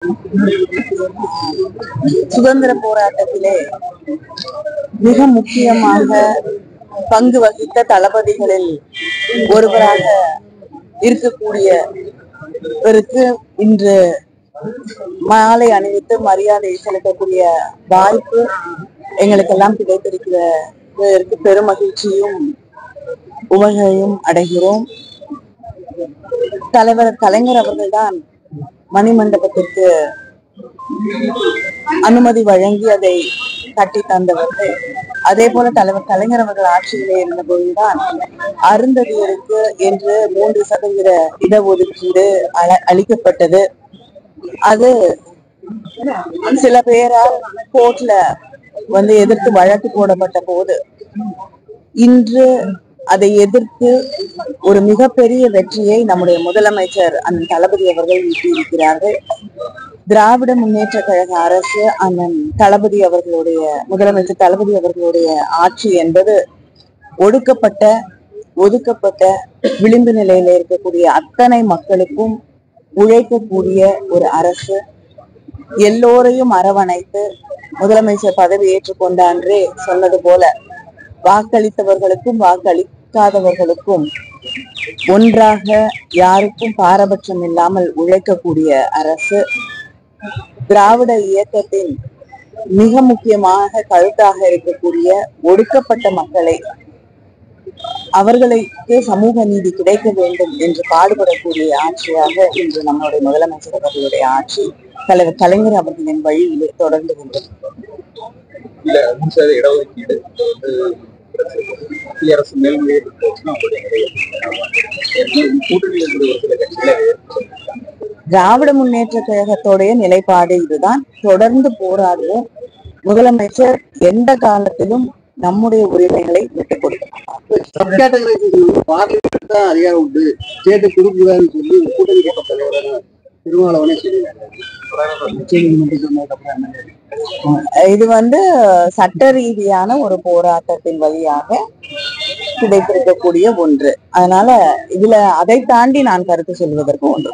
சுதந்திர போராட்டத்திலே மிக முக்கியமாக பங்கு வகித்த தளபதிகளில் ஒருவராக இருக்கக்கூடியவருக்கு இன்று மாலை அணிவித்து மரியாதை செலுத்தக்கூடிய வாய்ப்பு எங்களுக்கெல்லாம் கிடைத்திருக்கிறதற்கு பெரும் மகிழ்ச்சியும் உவகையும் அடைகிறோம். தலைவர் கலைஞர் அவர்கள்தான் மணிமண்டபத்திற்கு அனுமதி வழங்கி அதை கட்டி தந்தவர்கள். அதே போல தலைவர் கலைஞர் அவர்கள் ஆட்சியிலே இருந்த போதுதான் அருந்ததியருக்கு என்று 3% இடஒதுக்கீடு அளிக்கப்பட்டது. அது சில பேரால் கோர்ட்ல எதிர்த்து வழக்கு போடப்பட்ட போது இன்று அதை எதிர்த்து ஒரு மிகப்பெரிய வெற்றியை நம்முடைய முதலமைச்சர் அண்ணன் தளபதி அவர்கள் ஈட்டியிருக்கிறார்கள். திராவிட முன்னேற்ற கழக அரசு அண்ணன் தளபதி அவர்களுடைய முதலமைச்சர் தளபதி அவர்களுடைய ஆட்சி என்பது ஒதுக்கப்பட்ட விளிம்பு நிலையில இருக்கக்கூடிய அத்தனை மக்களுக்கும் உழைக்கக்கூடிய ஒரு அரசு. எல்லோரையும் அரவணைத்து முதலமைச்சர் பதவி ஏற்றுக்கொண்ட அன்றே சொன்னது போல வாக்களித்தவர்களுக்கும் வாக்களிக்காதவர்களுக்கும் ஒன்றாக யாருக்கும் பாரபட்சம் இல்லாமல் உழைக்கக்கூடிய அரசு. திராவிட இயக்கத்தின் மிக முக்கியமாக கருத்தாக இருக்கக்கூடிய ஒடுக்கப்பட்ட மக்களை அவர்களுக்கு சமூக நீதி கிடைக்க வேண்டும் என்று பாடுபடக்கூடிய ஆட்சியாக இன்று நம்மளுடைய முதலமைச்சர் அவர்களுடைய ஆட்சி தலைவர் கலைஞர் அவர்களின் வழியிலே தொடர்ந்து கொண்டது. திராவிட முன்னேற்ற கழகத்தோடைய நிலைப்பாடு இதுதான். தொடர்ந்து போராடுவோம். முதலமைச்சர் எந்த காலத்திலும் நம்முடைய உரிமைகளை விட்டுக் கொடுக்கிறார். அதிகாரம் உண்டு கேட்டு கொடுக்கூடாதுன்னு சொல்லி கூட்டணி கட்ட தலைவரான திருமாவளவனே இது சட்ட ரீதியான ஒரு போராட்டத்தின் வழியாக கிடைத்திருக்கக்கூடிய ஒன்று. அதனால இதுல அதை தாண்டி நான் கருத்து சொல்வதற்கு ஒன்று.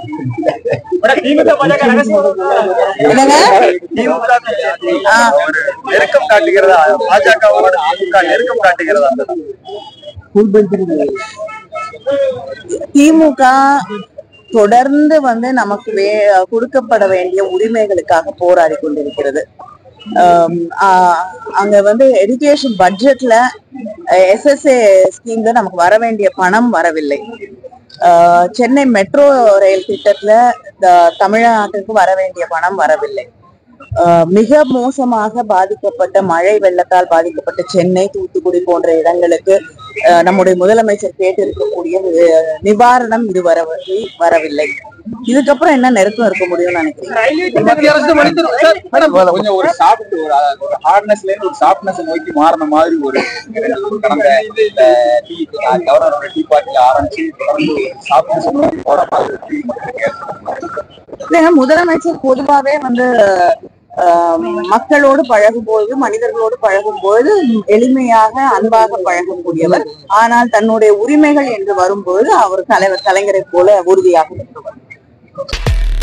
நெருக்கம் காட்டுகிறதா? பாஜகவோடு நெருக்கம் காட்டுகிறதா? திமுக தொடர்ந்து நமக்கு கொடுக்கப்பட வேண்டிய உரிமைகளுக்காக போராடி கொண்டிருக்கிறது. அங்க எஜுகேஷன் பட்ஜெட்ல SSA ஸ்கீம்ல நமக்கு வர வேண்டிய பணம் வரவில்லை. சென்னை மெட்ரோ ரயில் திட்டத்துல தமிழ்நாட்டுக்கு வர வேண்டிய பணம் வரவில்லை. மிக மோசமாக பாதிக்கப்பட்ட மழை வெள்ளத்தால் பாதிக்கப்பட்ட சென்னை, தூத்துக்குடி போன்ற இடங்களுக்கு நம்முடைய முதலமைச்சர் கேட்டிருக்கக்கூடிய நிவாரணம் இதுவரை வரவில்லை. இதுக்கப்புறம் என்ன நெருக்கம் இருக்க முடியும்னு நினைக்கிறேன். ஒரு ஹார்ட்னஸ்ல இருந்து ஒரு சாஃப்ட்னஸ் நோக்கி மாறின மாதிரி ஒரு டீ பார்ட்டில ஆரம்பிச்சு முதலமைச்சர் பொதுவாவே மக்களோடு பழகும் போது, மனிதர்களோடு பழகும் போது எளிமையாக அன்பாக பழகக்கூடியவர். ஆனால் தன்னுடைய உரிமைகள் என்று வரும்போது அவர் தலைவர் கலைஞரை போல உறுதியாக இருப்பவர்.